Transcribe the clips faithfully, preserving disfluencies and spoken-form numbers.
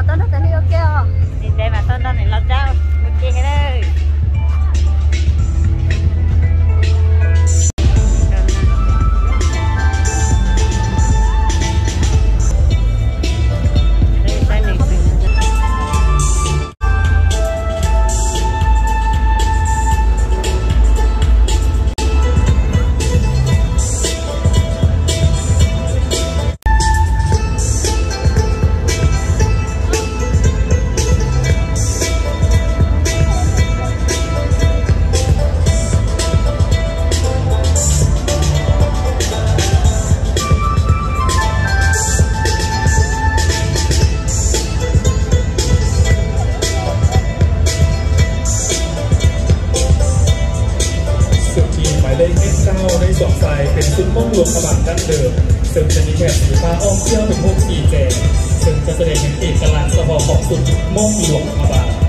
ต้นแต่ที่โอเคอ่ะดีใจมาต้นต้นไหนเราเจ้าโอเคเลยในสวมใส่เป็นชุดม่วงหลวงขบังดั้งเดิมซึ่งจะมีแถบสีฟ้าอ้อมเที่ยวถึงหกสี่แจกซึ่งจะแสดงเห็นเอกลักษณ์เฉพาะของชุดม่วงหลวงขบัง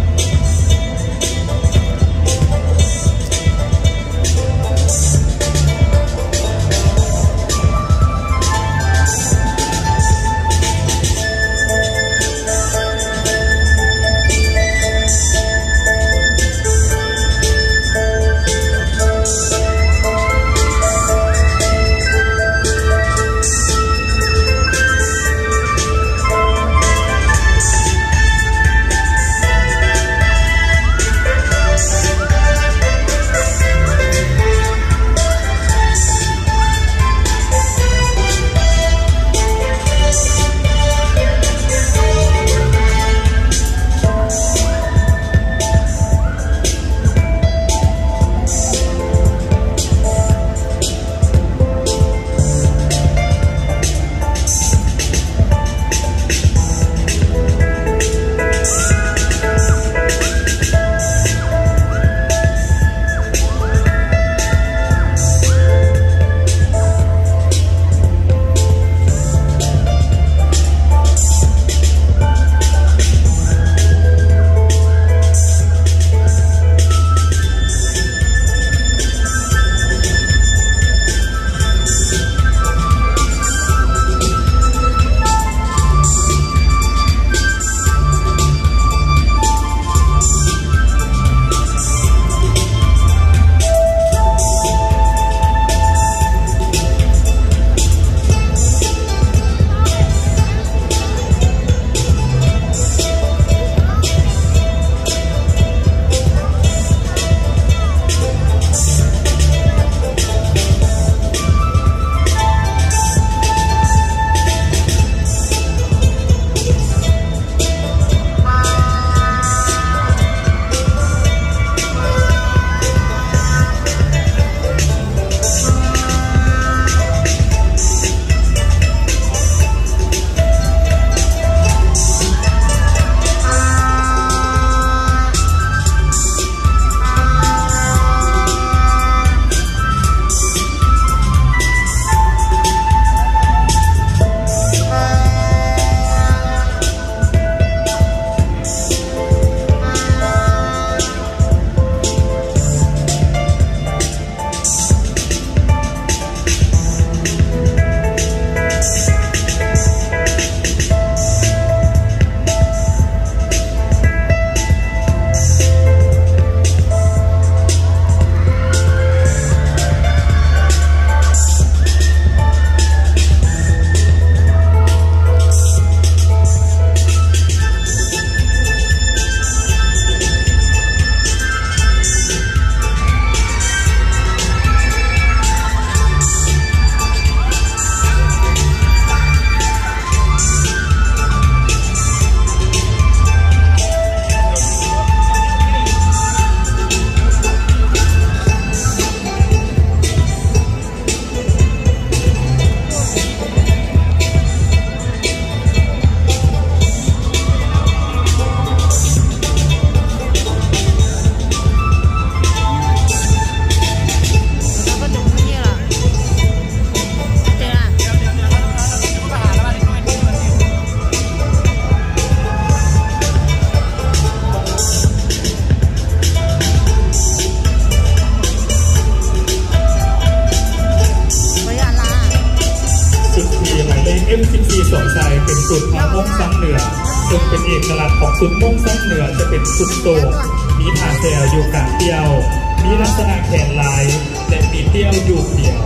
สุดม่งซักเหนือจะเป็นสุดโต่งมีผ่าแถวอยู่กลางเตี้ยวมีลักษณะแขนลายและปีเตี้ยวอยู่เดียว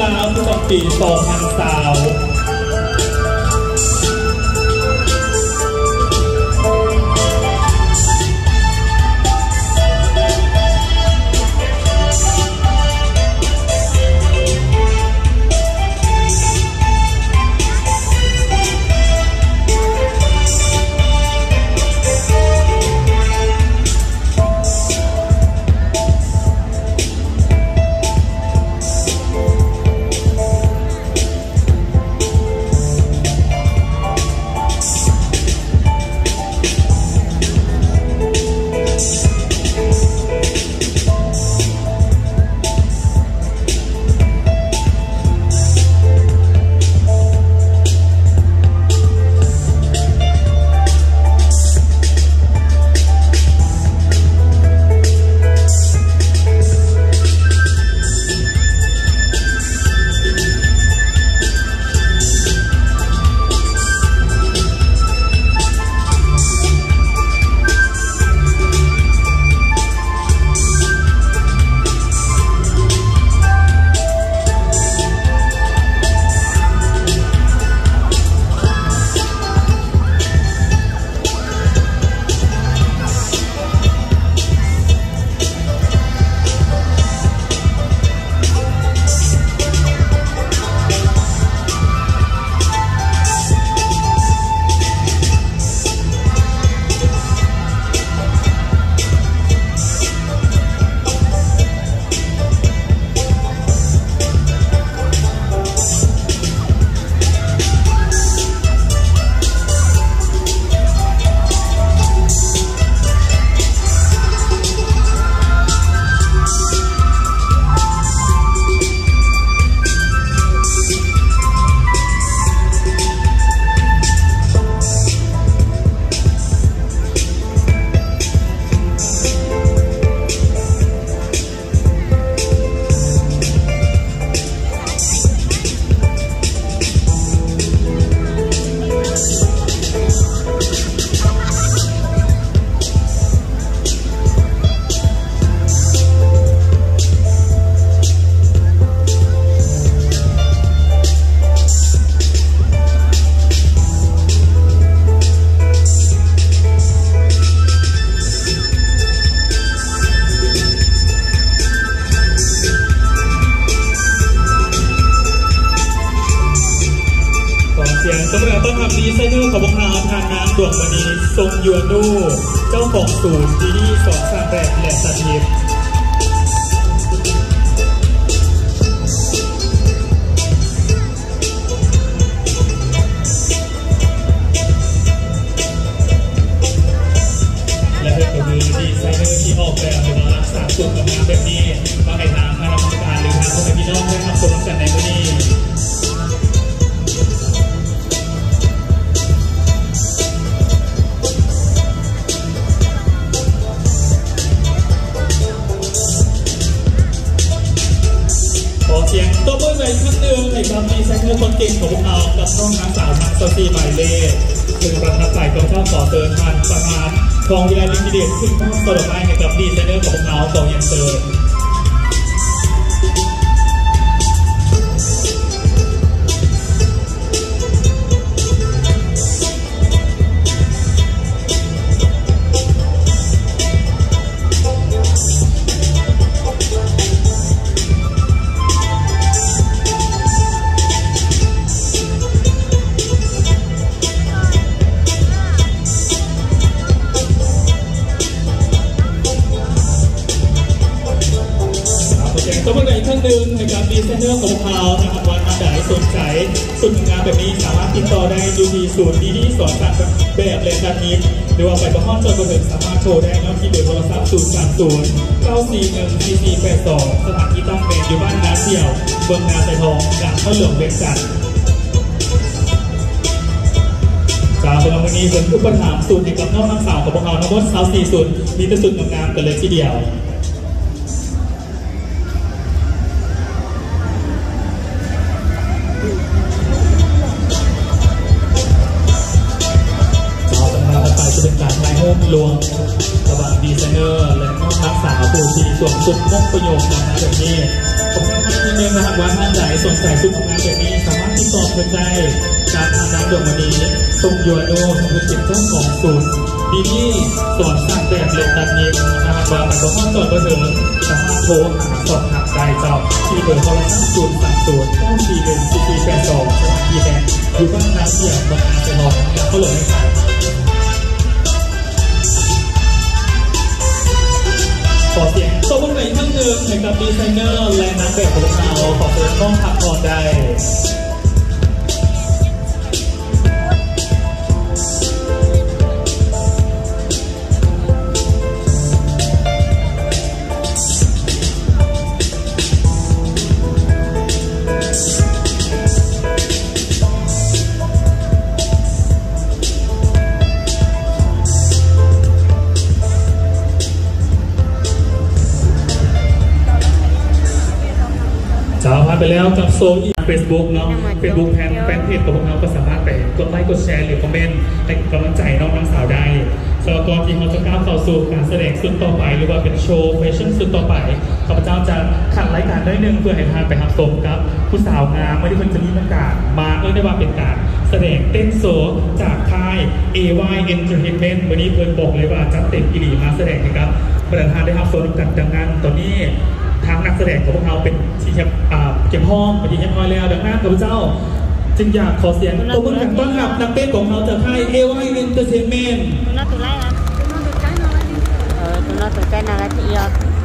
าวประจำปีสองพันสาวสำหรับต้นทำดีไซเนอร์ของพวกเราทางน้ำดวงมณีทรงยูนูเจ้าของศูนย์ดีดีสอนสร้างแบบและสาธิตและเพื่อนก็คือดีไซเนอร์ที่ออกแบบหรือว่ารักษาสูตรกับงานแบบนี้มาให้ทางคณะกรรมการหรือทางคนพี่น้องได้ทำตัวกันในวันนี้เสียงตัวเบอร์ใหญ่ขั้นหนึ่งในความดีไซเนอร์คนเก่งของพวกเรากับน้องนางสาวนักสตีหมายเลขซึ่งประทับใจของเจ้าขอเตือนทานประธานทองวิไลลิมิเดตซึ่งมอบตัวดอกไม้ให้กับดีไซเนอร์ของพวกเราของยันเตือนตัวเบอร์ใหญ่ขั้นหนึ่งในการดีไซเนอร์ของพวกเรานะครับวันมาได้สนใจสุดงานแบบนี้สามารถติดต่อได้ดูที่ศูนย์ดีดีสอนสร้างแบบและการนิดหรือว่าไปประห้องจนกระทั่งสามารถโทรได้แล้วที่เบอร์โทรศัพท์ศูนย์สามศูนย์เก้าสี่หนึ่งสี่สี่แปดสองสถานที่ตั้งเป็นอยู่บ้านนาเสี่ยวเมืองนาไซทองจากข้าวเหลืองเบกจันจากเป็นวันนี้เป็นผู้ประถามสูตรในกับน้องนางสาวของพวกเราทั้งหมดสาวสี่สูตรมีแต่สูตรงามกันเลยทีเดียวจะเป็นการไล่ห้มลวงระหว่างดีไซเนอร์และน้องนักสาวผู้ที่สวมชุดมงประโยคนะแบบนี้ผมทำทีนึงนะครับว่าท่านใดสนใจชุดทำงานแบบนี้สามารถติดต่อเพื่อนได้การทำน้ำดอกมณีทรงยัวโนทรงเป็นเจ้าของศูนย์ดีนี่สอนสร้างแบบเล็กตัดเย็นนะครับว่ามันก็ข้อจอดประเสริฐสามารถโทรหาสอบถามได้เจ้าที่เบอร์โทรศัพท์ศูนย์สามศูนย์เก้าสี่หนึ่งสี่สี่แปดสองสถานที่แบงค์อยู่บ้านน้ำเสียงบางนาจะลองอยากเขาหลงไม่ขายขอเสียงตัวพวกไหนท่านหนึ่งให้กับดีไซเนอร์และนักแบบของเราขอเสียงต้องพักผ่อนได้จ้าพาไปแล้วกับโซนเฟซบุ๊กเนาะเฟซบุ๊กแฟนแฟนเพจของพวกเราก็สามารถไปกดไลค์กดแชร์หรือคอมเมนต์ให้กำลังใจน้องนักสาวได้สำหรับก่อนที่เราจะก้าวเข้าสู่การแสดงสุดต่อไปหรือว่าเป็นโชว์แฟชั่นสุดต่อไปข้าพเจ้าจะขัดรายการได้หนึ่งเพื่อให้ทานไปหักสมครับผู้สาวงามไม่ได้คนจะมีประกาศมาเอ้ยได้ว่าเป็นการแสดงเต้นโซจากค่าย เอ วาย Entertainment วันนี้เพื่อนบอกเลยว่าจัดเต็มกิริมาแสดงนะครับประธานได้หักสมกันดังนั้นตอนนี้ทางนักแสดงของพวกเราเป็นที่เก็บเก็บห้องเป็นที่เรียบร้อยแล้วดังนั้นข้าพเจ้าจึงอยากขอเสียงตัวมือต้อนรับนักเต้นของเราจากค่าย เอ วาย Entertainment ตุน่าตุไลนะเออตุน่าตุใจนาละที่ยอด